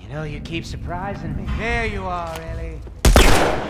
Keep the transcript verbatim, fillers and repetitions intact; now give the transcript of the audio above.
know, you keep surprising me. There you are, Ellie.